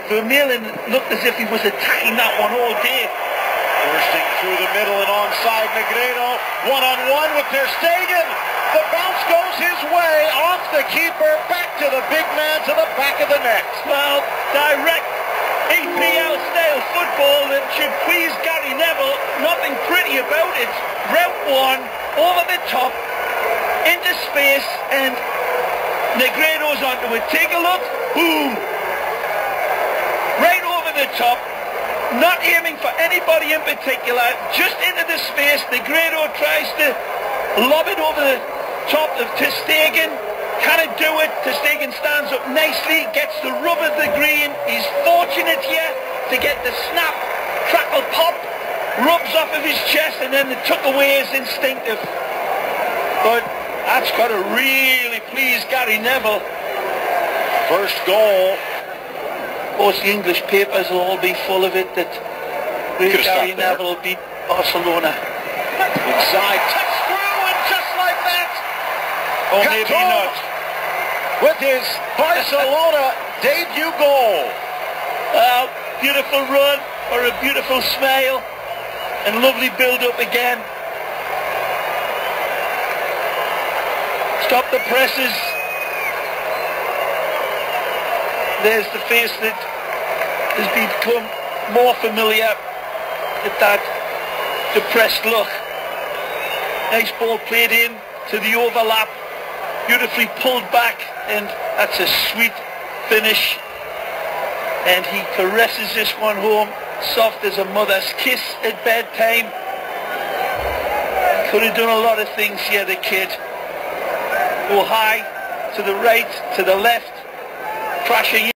Vermeulen looked as if he was attacking that one all day. Bursting through the middle and onside Negredo. One-on-one with Ter Stegen. The bounce goes his way off the keeper, back to the big man to the back of the net. Well, direct EPL-style football that should please Gary Neville. Nothing pretty about it. Route one, over the top, into space, and Negredo's onto it. Take a look. Boom. Right over the top. Not aiming for anybody in particular. Just into the space. Negredo tries to lob it over the top of Ter Stegen. Can't do it. Ter Stegen stands up nicely. Gets the rub of the green. He's fortunate here to get the snap, crackle, pop. Rubs off of his chest, and then the tuck away is instinctive. But that's got to really please Gary Neville. First goal. Of course, the English papers will all be full of it that Gary Neville beat Barcelona. Inside, touch through, and just like that, Or maybe not. with his Barcelona debut goal. Beautiful run, or a beautiful smile, and lovely build-up again. Stop the presses. There's the face that has become more familiar with that depressed look. Nice ball played in to the overlap, beautifully pulled back, and that's a sweet finish. And he caresses this one home, soft as a mother's kiss at bedtime. Could have done a lot of things here, the kid. Go high, to the right, to the left, crashing in.